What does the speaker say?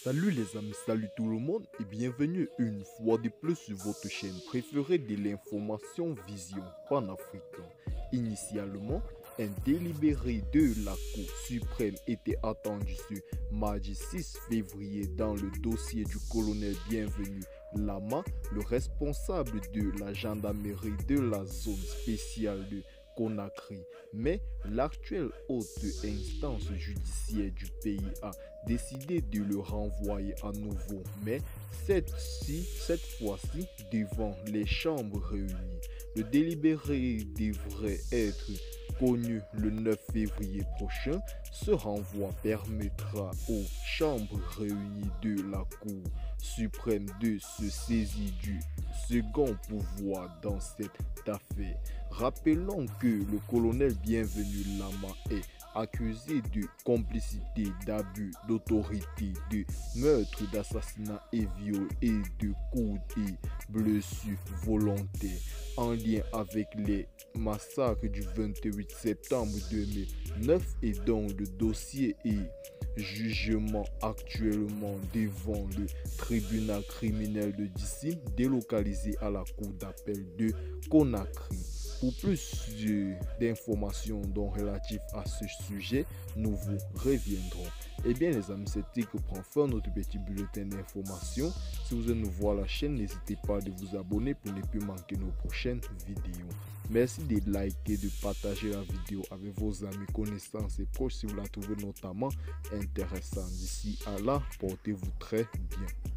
Salut les amis, salut tout le monde et bienvenue une fois de plus sur votre chaîne préférée de l'information Vision panafricaine. Initialement, un délibéré de la Cour suprême était attendu ce mardi 6 février dans le dossier du colonel Bienvenu Lama, le responsable de la gendarmerie de la zone spéciale de Conakry. Mais l'actuelle haute instance judiciaire du pays a décidé de le renvoyer à nouveau, mais cette fois-ci devant les chambres réunies. Le délibéré devrait être connu le 9 février prochain. Ce renvoi permettra aux chambres réunies de la Cour suprême de se saisir du second pouvoir dans cette affaire. Rappelons que le colonel Bienvenu Lama est accusé de complicité, d'abus d'autorité, de meurtre, d'assassinat et viol et de coups et blessures volontaires en lien avec les massacres du 28 septembre 2009 et dont le dossier est jugement actuellement devant le tribunal criminel de Dissy, délocalisé à la cour d'appel de Conakry. Pour plus d'informations relatives à ce sujet, nous vous reviendrons. Eh bien les amis, c'était que prend fin notre petit bulletin d'information. Si vous êtes nouveau à la chaîne, n'hésitez pas à vous abonner pour ne plus manquer nos prochaines vidéos. Merci de liker, de partager la vidéo avec vos amis, connaissances et proches si vous la trouvez notamment intéressante. D'ici à là, portez-vous très bien.